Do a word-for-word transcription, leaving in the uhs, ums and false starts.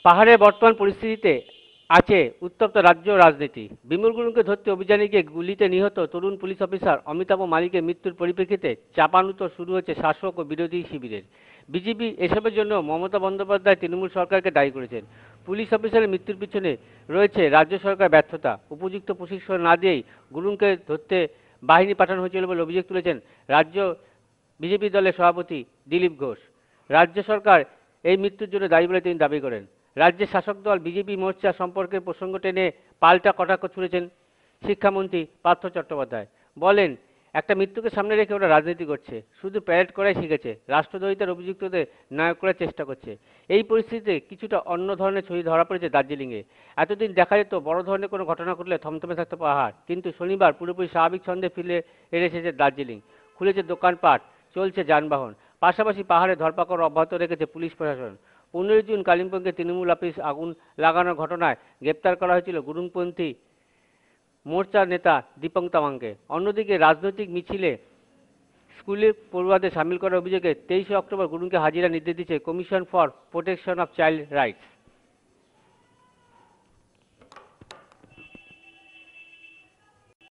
পাহাড়ের বর্তমান পরিস্থিতিতে আছে উত্তপ্ত রাজ্য রাজনীতি। বিমল গুরুংকে ধরতে অভিযানে গিয়ে গুলিতে নিহত তরুণ পুলিশ অফিসার অমিতাভ মালিকের মৃত্যুর পরিপ্রেক্ষিতে চাপানুতর শুরু হয়েছে শাসক ও বিরোধী শিবিরের। বিজেপি এসবের জন্য মমতা বন্দ্যোপাধ্যায় তৃণমূল সরকারকে দায়ী করেছেন। পুলিশ অফিসারের মৃত্যুর পিছনে রয়েছে রাজ্য সরকার ব্যর্থতা। উপযুক্ত প্রশিক্ষণ না দিয়েই গুরুংকে ধরতে বাহিনী পাঠানো হয়েছিল বলে অভিযোগ তুলেছেন রাজ্য বিজেপি দলের সভাপতি দিলীপ ঘোষ। রাজ্য সরকার এই মৃত্যুর জন্য দায়ী বলে তিনি দাবি করেন। রাজ্যের শাসক দল বিজেপি মোর্চা সম্পর্কের প্রসঙ্গ টেনে পাল্টা কটাক্ষ ছুড়েছেন শিক্ষামন্ত্রী পার্থ চট্টোপাধ্যায়। বলেন, একটা মৃত্যুকে সামনে রেখে ওরা রাজনীতি করছে, শুধু প্যারেড করাই শিখেছে, রাষ্ট্রদ্রোহিতার অভিযুক্তদের নায়ক করার চেষ্টা করছে। এই পরিস্থিতিতে কিছুটা অন্য ধরনের ছবি ধরা পড়েছে দার্জিলিংয়ে। এতদিন দেখা যেত বড় ধরনের কোনো ঘটনা ঘটলে থমথমে থাকতো পাহাড়, কিন্তু শনিবার পুরোপুরি স্বাভাবিক ছন্দে ফিরে এসেছে দার্জিলিং। খুলেছে দোকানপাট, চলছে যানবাহন, পাশাপাশি পাহাড়ে ধরপাকড় অব্যাহত রেখেছে পুলিশ প্রশাসন। পনেরোই জুন কালিম্পংয়ে তৃণমূল অফিস আগুন লাগানোর ঘটনায় গ্রেপ্তার করা হয়েছিল গুরুংপন্থী মোর্চার নেতা দীপং তামাংকে। অন্যদিকে রাজনৈতিক মিছিলে স্কুলে পড়ুয়াদের সামিল করার অভিযোগে তেইশে অক্টোবর গুরুংকে হাজিরা নির্দেশ দিয়েছে commission for protection of child rights.